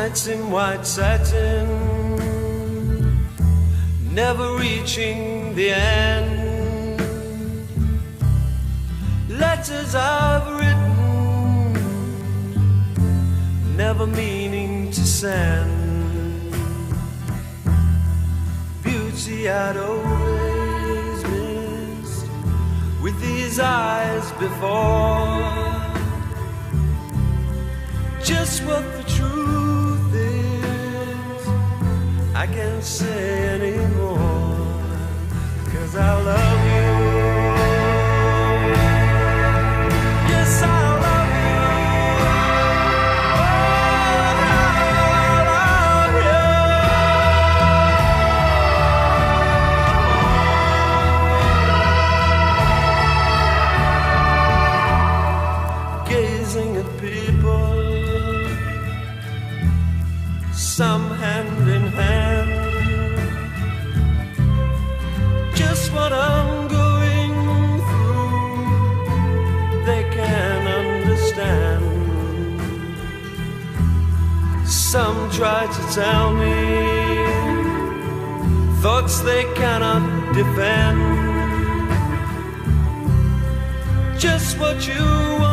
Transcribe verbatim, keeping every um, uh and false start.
Nights in white satin, never reaching the end. Letters I've written, never meaning to send. Beauty I'd always missed with these eyes before. Just what the truth is, I can't say anymore, 'cause I love you. Yes, I love you. Oh, I love you. Gazing at people, some hand in hand, just what I'm going through, they can understand. Some try to tell me thoughts they cannot defend, just what you